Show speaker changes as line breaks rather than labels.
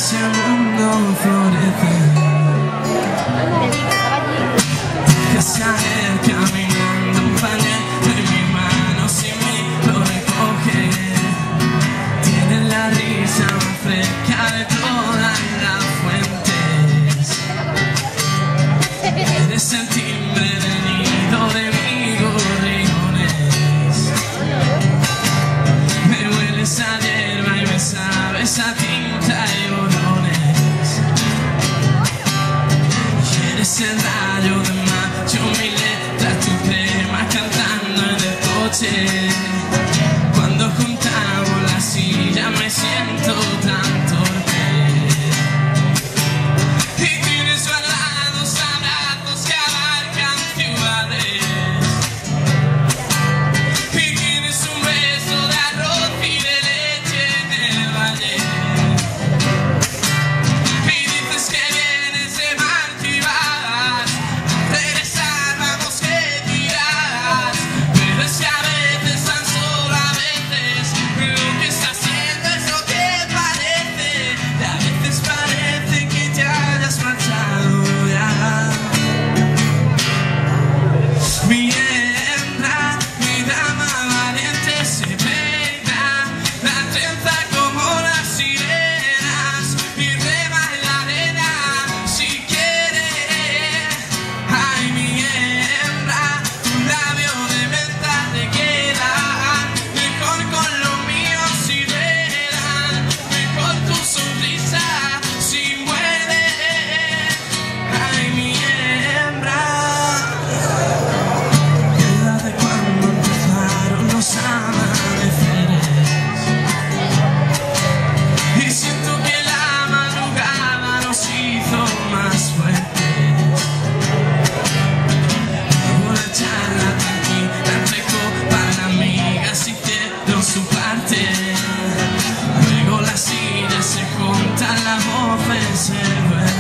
ese mundo florece. Que sale caminando un pañuelo de mi mano, si me lo recoge. Tiene la risa más fresca de todas las fuentes. Eres el timbre del nido de mis gorriones. Me hueles a hierba y me sabes a tinta y borrones. Y eres el rayo de mayo, mi letra, tu tema cantando en el coche. Cuando juntamos la silla me siento tan torpe. Y tienes al lado abrazos que abarcan ciudades. Y tienes un beso de arroz y de leche en el valle. Y dices que vienes de Marte y vas a regresar, vamos que tiras. Pero es que a veces, tan solo a veces, lo que estás haciendo es lo que parece. Y a veces parece que ya hayas marchado ya. Mi hembra, mi dama valiente se peina la trenza como las sirenas y rema en la arena si quiere. Ay, mi hembra, tu labio de menta te queda mejor con lo mío si veran, mejor tu sonrisa si muerde. Ay, mi hembra, queda de cuando empezaron los amaneceres. Y siento que la madrugada nos hizo más fuertes. Luego la charla tranquila entre copas, amigas hicieron su parte. Luego las sillas se juntan, las voces se vuelven.